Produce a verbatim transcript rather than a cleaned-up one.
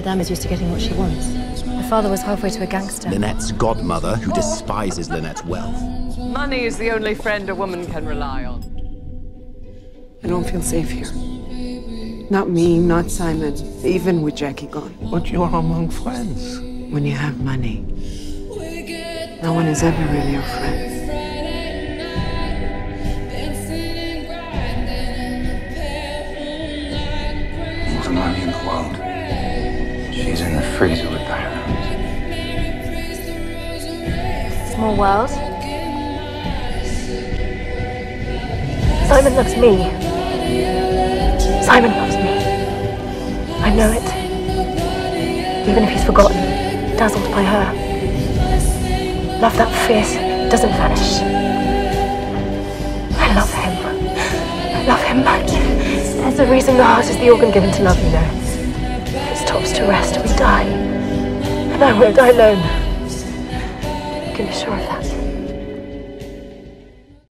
Madame is used to getting what she wants. Her father was halfway to a gangster. Lynette's godmother, who despises Lynette's wealth. Money is the only friend a woman can rely on. I don't feel safe here. Not me, not Simon, even with Jackie gone. But you're among friends. When you have money, no one is ever really your friend. Most money in the world. She's in the freezer with the hounds. Small world. Simon loves me. Simon loves me. I know it. Even if he's forgotten, dazzled by her. Love that fierce doesn't vanish. I love him. I love him much. There's a reason the heart is the organ given to love, you know. If it stops to rest, we die. And I won't die alone. You can be sure of that.